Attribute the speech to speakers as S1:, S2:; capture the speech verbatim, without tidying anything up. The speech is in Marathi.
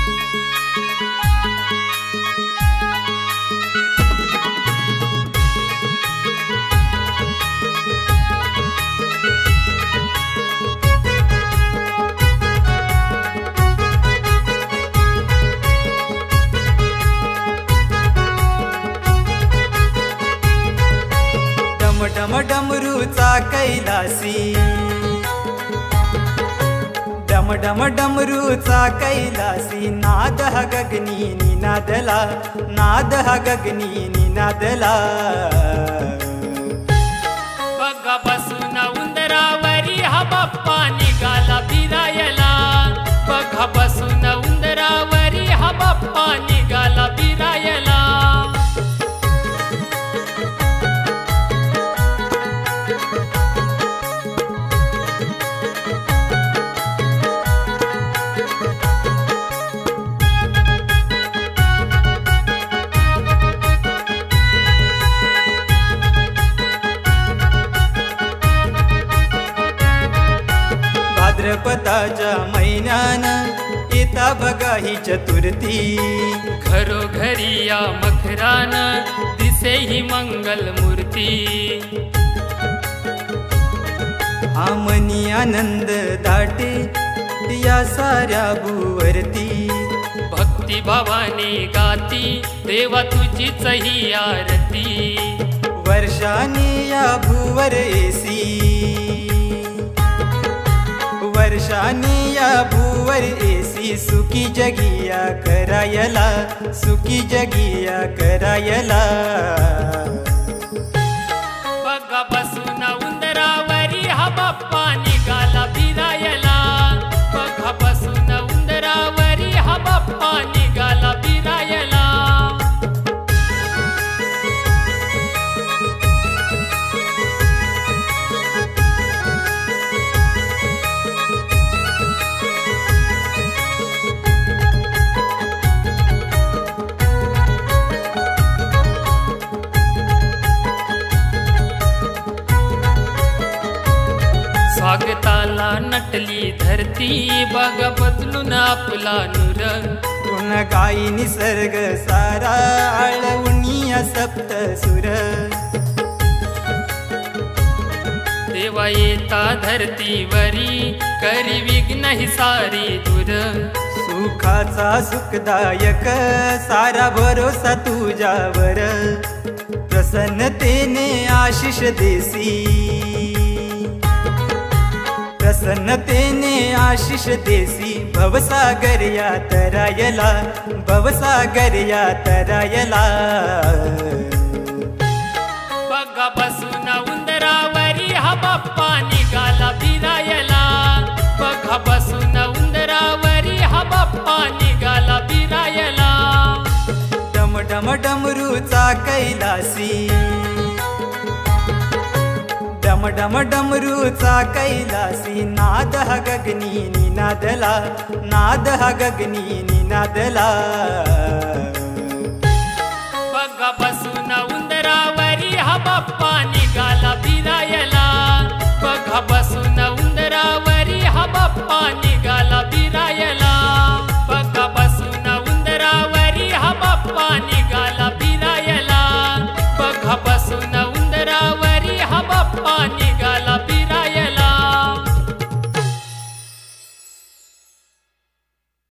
S1: डम डमरूचा कैलासी, डम डम डमरूचा कैलासी, नाद हा गगनी निनादला, नाद हा गगनी निनादला.
S2: बघा बसून उंदरावरी हा बाप्पा निघाला फिरायला, बघा बसून उंदरावरी हा बाप्पा निघाला फिरायला.
S1: भाद्रपदाच्या महिन्यान येता बघा ही चतुर्थी,
S2: घरोघरी या मखरान दिसे ही मंगल मूर्ती.
S1: हा मनी आनंद दाटे या साऱ्या भूवरती,
S2: भक्ती भावाने गाती देवा तुझीच ही आरती.
S1: वर्षाने या भूवर एसी, वर्षाने या भूवर एसी, सुखी जगिया करायला, सुखी जगिया करायला.
S2: बघा बसून उंदरावरी हा बाप्पा निघाला फिरायला, बघा बसून उंदरावरी हा बाप्पा निघाला फिरायला. स्वागताला नटली धरती, बघा बदलून आपला नूर.
S1: गुण गाई निसर्ग सारा, आळवणीया सप्त सुर.
S2: देवा येता धरतीवरी, करी विघ्न ही सारी दूर.
S1: सुखाचा सुखदायक सारा भरोसा तुझ्यावर, प्रसन्नतेने आशिष देसी, प्रसन्नतेने आशिष देसी. भवसागर या तरायला, भवसागर या तरायला.
S2: बघा बसून उंदरावरी हा बाप्पा निघाला फिरायला, बघा बसून उंदरावरी हा बाप्पा निघाला फिरायला.
S1: डम डम डमरूचा कैलासी, डम डम डमरूचा कैलासी, नाद हा गगनी निनादला, नाद हा गगनी निनादला.
S2: बघा बसून उंदरावरी हा बाप्पा निघाला